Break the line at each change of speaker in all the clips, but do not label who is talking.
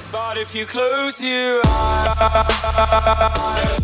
But if you close your eyes,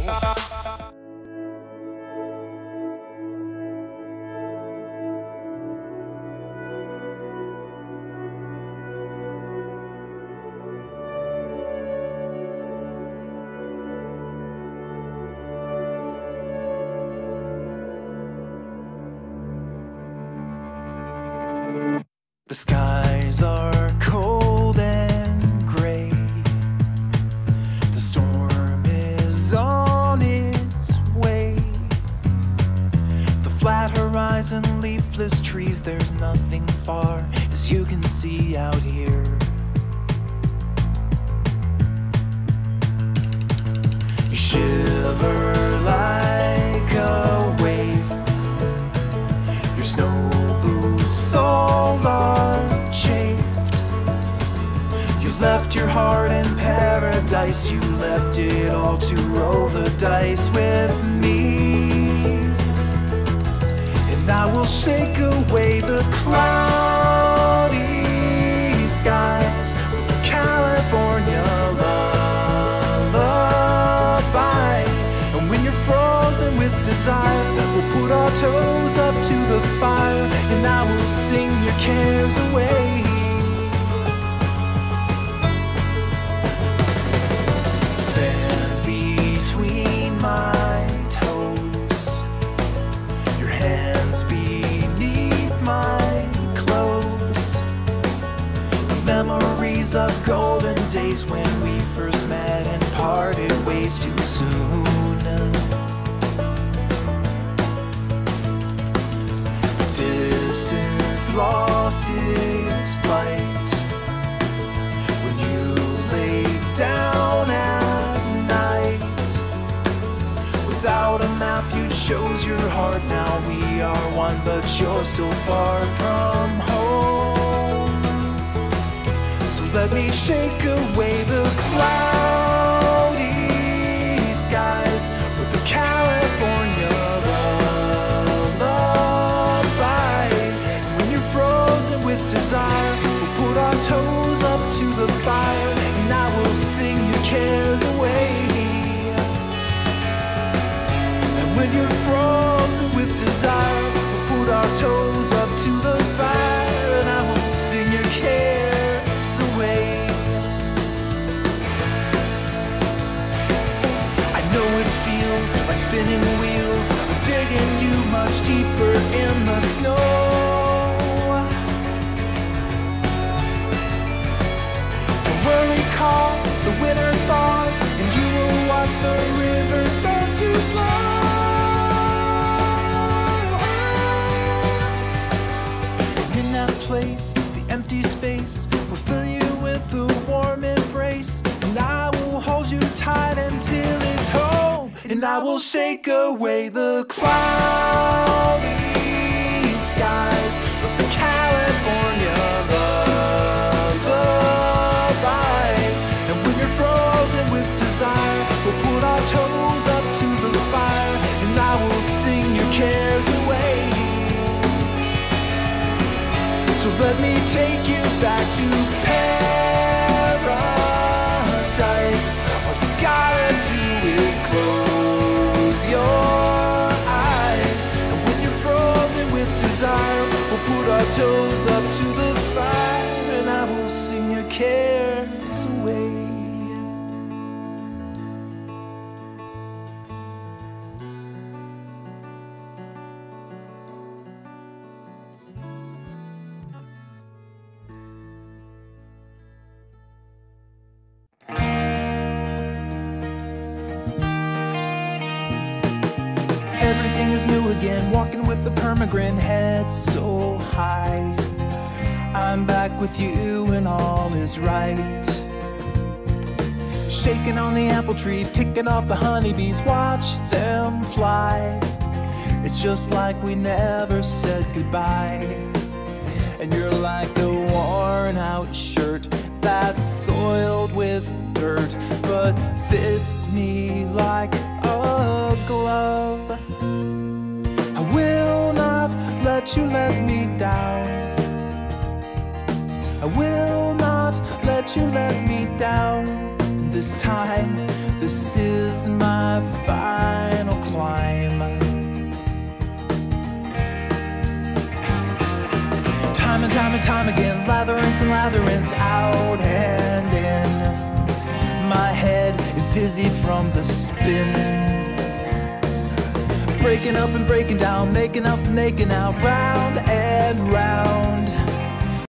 the skies are cold and gray. The storm is on its way. The flat horizon, leafless trees, there's nothing far as you can see out here. You shiver like a wave. Your snow boots soles are chafed. You left your heart in paradise. You left it all to roll the dice with me. And I will shake away the cloudy skies with the California lullaby. And when you're frozen with desire, we'll put our toes up to the fire, and I will sing your cares away. Sand between my toes, your hands beneath my clothes. Memories of golden days when we first met and parted ways too soon. Distance lost its flight when you lay down at night. Without a map you chose your heart. Now we are one, but you're still far from home. So let me shake away the cloudy skies with the California desire. We'll put our toes up to the fire, and I will sing your cares away. And when you're frozen with desire, we'll put our toes up to the fire, and I will sing your cares away. I know it feels like spinning wheels, digging you much deeper in the snow. Worry calls, the winter thaws, and you will watch the river start to flow. And in that place, the empty space will fill you with a warm embrace, and I will hold you tight until it's home. And I will shake away the cloudy skies with the California desire. We'll put our toes up to the fire, and I will sing your cares away. So let me take you back to paradise. All you gotta do is close your eyes, and when you're frozen with desire, we'll put our toes up to the fire, and I will sing your cares away. Everything is new again, walking with the permagrin head so high. I'm back with you and all is right. Shaking on the apple tree, ticking off the honeybees, watch them fly. It's just like we never said goodbye. And you're like a worn out shirt that's soiled with dirt, but fits me like a glove. I will not let you let me down. I will not let you let me down. down. This time, this is my final climb. Time and time and time again, labyrinths and labyrinths, out and in. My head is dizzy from the spin. Breaking up and breaking down, making up and making out, round and round.